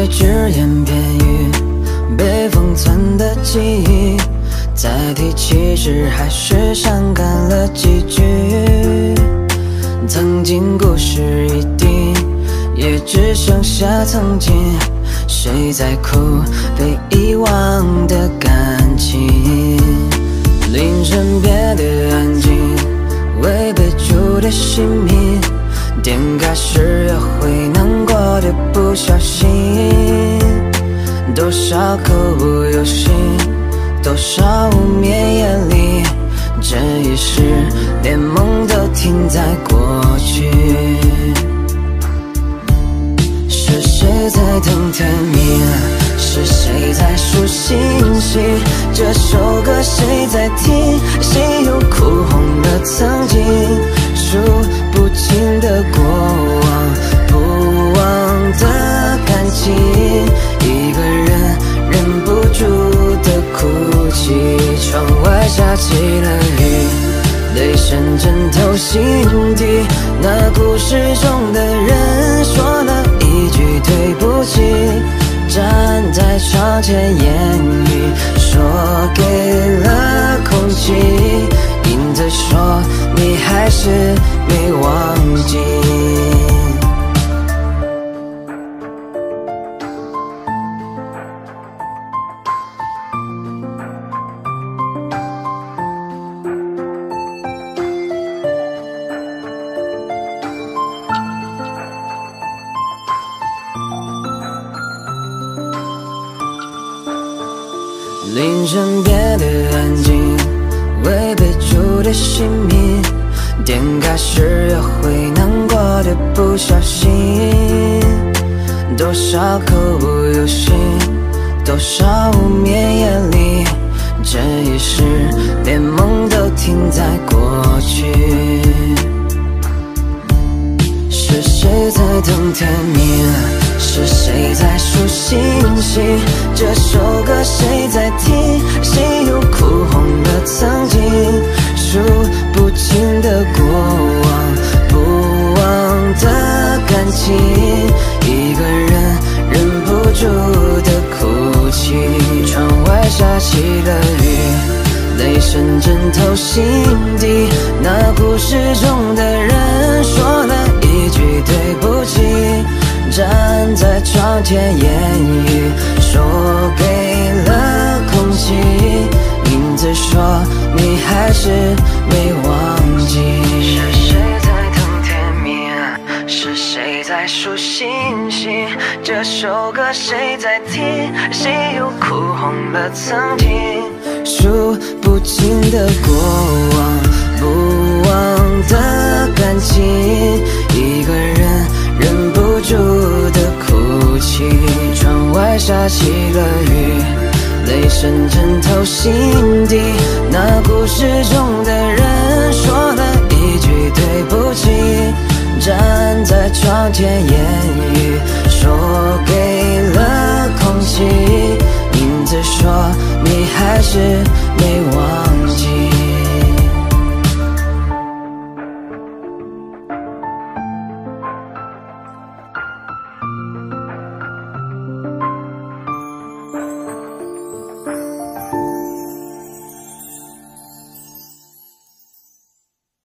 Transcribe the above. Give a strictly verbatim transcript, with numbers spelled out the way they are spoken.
只言片语，被封存的记忆，再提起时还是伤感了几句。曾经故事已定，也只剩下曾经。谁在哭被遗忘的感情？凌晨变得安静，未被住的姓名，点开时也会难过的不小心。多少口不由心，多少无眠夜里，这一世连梦都停在过去。是谁在等天明？是谁在数星星？这首歌谁在听？谁又哭红了曾经？数不清的过往，不忘的感情，一个人忍不住的哭泣。窗外下起了雨，泪渗浸透心底。那故事中的人说了一句对不起，站在窗前，言语说给了空气，影子说你还是没忘记。凌晨变得安静，未被住的姓名，点开时也会难过的不小心。多少口不由心，多少无眠夜里，这一世连梦都停在过去。是谁在等天明？是谁在数星星？这首歌谁在听？谁又哭红了曾经？数不清的过往，不忘的感情，一个人忍不住的哭泣。窗外下起了雨，泪渗浸透心底。那故事中的人说了一句对不起，站在窗前，言语说给了空气，影子说你还是没忘记。是谁在等天明？是谁在数星星？这首歌谁在听？谁又哭红了曾经？数不清的过往，不忘的感情，一个人忍不住的哭泣。窗外下起了雨，泪渗浸透心底。那故事中的人说了一句对不起，站在窗前，言语说